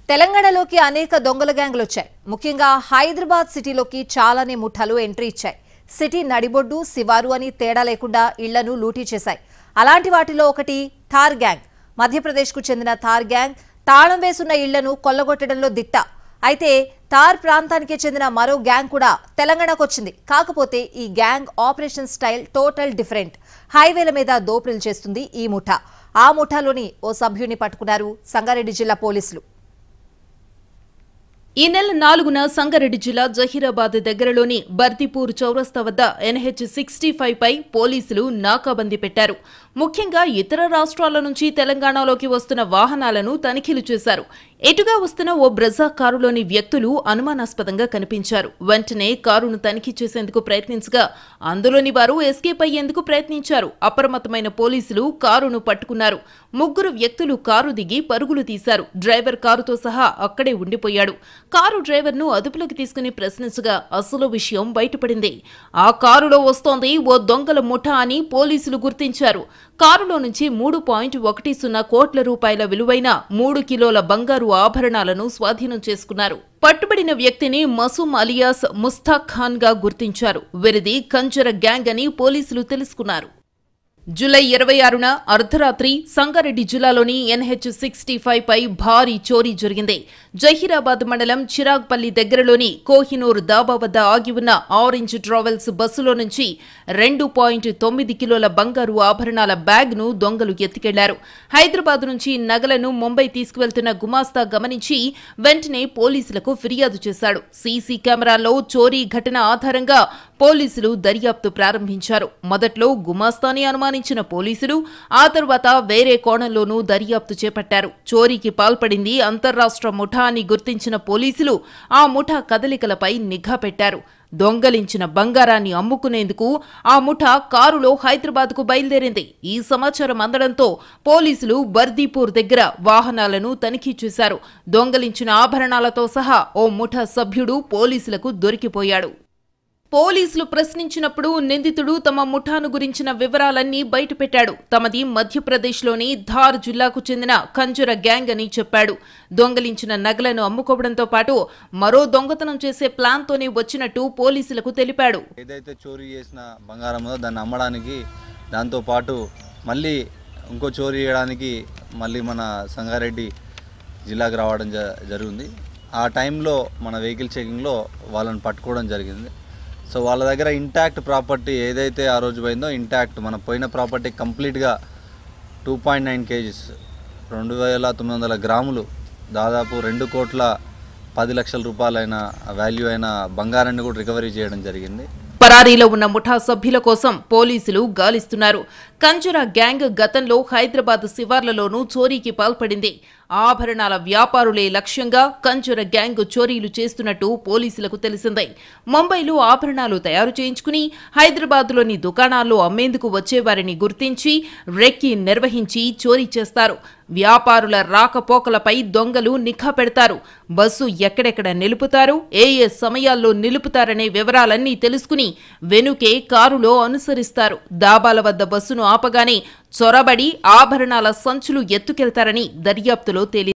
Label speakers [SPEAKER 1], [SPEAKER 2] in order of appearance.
[SPEAKER 1] తెలంగాణలోకి అనేక దొంగల గ్యాంగ్లు వచ్చాయి. ముఖ్యంగా హైదరాబాద్ సిటీలోకి చాలానే ముఠాలు ఎంట్రీ ఇచ్చాయి. సిటీ నడిబొడ్డు శివారు అని తేడా లేకుండా ఇళ్లను లూటీ చేశాయి. అలాంటి వాటిలో ఒకటి థార్ గ్యాంగ్. మధ్యప్రదేశ్కు చెందిన థార్ గ్యాంగ్ తాళం వేసున్న ఇళ్లను కొల్లగొట్టడంలో దిట్ట. అయితే థార్ ప్రాంతానికి చెందిన మరో గ్యాంగ్ కూడా తెలంగాణకు వచ్చింది. కాకపోతే ఈ gang operation style total different. హైవేల మీద దోపిడీలు చేస్తుంది ఈ ముఠా. ఆ ముఠాలోని ఓ సభ్యుని పట్టుకున్నారు సంగారెడ్డి జిల్లా పోలీసులు.
[SPEAKER 2] ఈ నెల 4న సంగారెడ్డి జిల్లా జహీరాబాద్ దగ్గరలోని బర్దిపూర్ చౌరస్తా వద్ద NH-65 పై పోలీసులు నాకాబందీ పెట్టారు. ముఖ్యంగా ఇతర రాష్ట్రాల నుంచి తెలంగాణలోకి వస్తున్న వాహనాలను తనిఖీలు చేశారు. ఎటుగా వస్తున్న ఓ బ్రెజా కారులోని వ్యక్తులు అనుమానాస్పదంగా కనిపించారు. వెంటనే కారును తనిఖీ చేసేందుకు ప్రయత్నించగా అందులోని వారు ఎస్కేప్ అయ్యేందుకు ప్రయత్నించారు. అప్రమత్తమైన పోలీసులు కారును పట్టుకున్నారు. 3 వ్యక్తులు కారు దిగి పరుగులు తీశారు. డ్రైవర్ కారుతో సహా అక్కడే ఉండిపోయాడు. కారు డ్రైవర్ను అదుపులోకి తీసుకుని ప్రశ్నించగా అసలు విషయం బయటపడింది. ఆ కారులో వస్తోంది ఓ దొంగల ముఠా అని పోలీసులు గుర్తించారు. కారులో నుంచి 3.10 కోట్ల రూపాయల విలువైన 3 కిలోల బంగారు ఆభరణాలను స్వాధీనం చేసుకున్నారు. పట్టుబడిన వ్యక్తిని మసూమ్ అలియాస్ ముస్తాక్ ఖాన్ గా గుర్తించారు. వీరిది కంజర గ్యాంగ్ అని పోలీసులు తెలుసుకున్నారు. జూలై 26న అర్ధరాత్రి సంగారెడ్డి జిల్లాలోని NH-65 పై భారీ చోరీ జరిగింది. జహీరాబాద్ మండలం చిరాగ్పల్లి దగ్గరలోని కోహినూర్ దాబా వద్ద ఆగి ఉన్న ఆరెంజ్ ట్రావెల్స్ బస్సులో నుంచి 2.9 కిలోల బంగారు ఆభరణాల బ్యాగ్ను దొంగలు ఎత్తుకెళ్లారు. హైదరాబాద్ నుంచి నగలను ముంబై తీసుకువెళ్తున్న గుమాస్తా గమనించి వెంటనే పోలీసులకు ఫిర్యాదు చేశాడు. సీసీ కెమెరాల్లో చోరీ ఘటన ఆధారంగా పోలీసులు దర్యాప్తు ప్రారంభించారు. మొదట్లో గుమాస్తాని అనుమానించిన పోలీసులు ఆ తర్వాత వేరే కోణంలోనూ దర్యాప్తు చేపట్టారు. చోరీకి పాల్పడింది అంతర్రాష్ట్ర ముఠా అని గుర్తించిన పోలీసులు ఆ ముఠా కదలికలపై నిఘా పెట్టారు. దొంగలించిన బంగారాన్ని అమ్ముకునేందుకు ఆ ముఠా కారులో హైదరాబాద్కు బయలుదేరింది. ఈ సమాచారం అందడంతో పోలీసులు బర్దీపూర్ దగ్గర వాహనాలను తనిఖీ చేశారు. దొంగలించిన ఆభరణాలతో సహా ఓ ముఠా సభ్యుడు పోలీసులకు దొరికిపోయాడు. పోలీసులు ప్రశ్నించినప్పుడు నిందితుడు తమ ముఠాను గురించిన వివరాలన్నీ బయటపెట్టాడు. తమది మధ్యప్రదేశ్లోని ధార్ జిల్లాకు చెందిన కంజర గ్యాంగ్ అని చెప్పాడు. దొంగలించిన నగలను అమ్ముకోవడంతో పాటు మరో దొంగతనం చేసే ప్లాన్తోనే వచ్చినట్టు పోలీసులకు తెలిపాడు.
[SPEAKER 3] ఏదైతే చోరీ చేసిన బంగారం దాన్ని అమ్మడానికి, దాంతోపాటు మళ్ళీ ఇంకో చోరీ చేయడానికి మళ్ళీ మన సంగారెడ్డి జిల్లాకు రావడం జరిగింది. ఆ టైంలో మన వెహికల్ చెకింగ్లో వాళ్ళని పట్టుకోవడం జరిగింది. సో వాళ్ళ దగ్గర ఇంటాక్ట్ ప్రాపర్టీ ఏదైతే ఆ రోజు పోయిందో ఇంటాక్ట్ మన పోయిన ప్రాపర్టీ కంప్లీట్గా 2.9 kgs 2900 గ్రాములు దాదాపు 2,10,00,000 రూపాయలైన వాల్యూ అయిన బంగారాన్ని కూడా రికవరీ చేయడం జరిగింది.
[SPEAKER 2] పరారీలో ఉన్న ముఠా సభ్యుల కోసం పోలీసులు గాలిస్తున్నారు. కంజరా గ్యాంగ్ గతంలో హైదరాబాద్ శివార్లలోనూ చోరీకి పాల్పడింది. ఆభరణాల వ్యాపారులే లక్ష్యంగా కంజర గ్యాంగ్ చోరీలు చేస్తున్నట్టు పోలీసులకు తెలిసింది. ముంబైలో ఆభరణాలు తయారు చేయించుకుని హైదరాబాద్లోని దుకాణాల్లో అమ్మేందుకు వచ్చేవారిని గుర్తించి రెక్కి నిర్వహించి చోరీ చేస్తారు. వ్యాపారుల రాకపోకలపై దొంగలు నిఘా పెడతారు. బస్సు ఎక్కడెక్కడ నిలుపుతారు, ఏ సమయాల్లో నిలుపుతారనే వివరాలన్నీ తెలుసుకుని వెనుకే కారులో అనుసరిస్తారు. దాబాల వద్ద బస్సును ఆపగానే చొరబడి ఆభరణాల సంచులు ఎత్తుకెళ్తారని దర్యాప్తులో తేలింది.